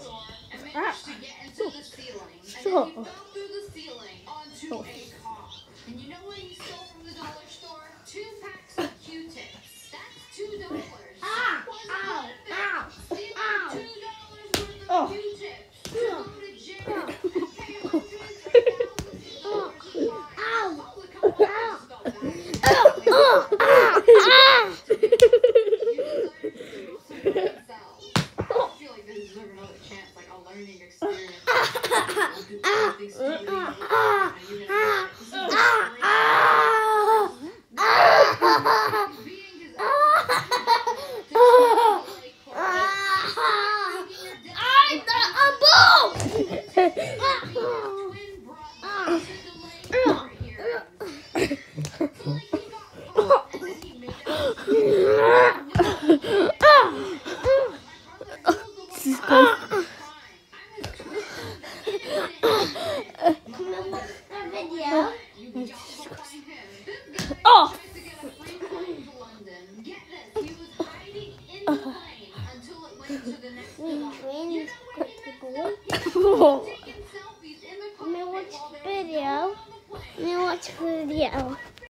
store and managed to get into the ceiling. And then he fell through the ceiling onto a car. And you know what he stole from the dollar store? 2 packs of Q-tips. That's $2. Stealing $2 worth of Q-tips to go to jail and pay hundreds of thousands of dollars in fines. All the companies felt bad. Learning experience. Oh! Get this, he was hiding in the plane until it went to the next stop. You know what he messed up?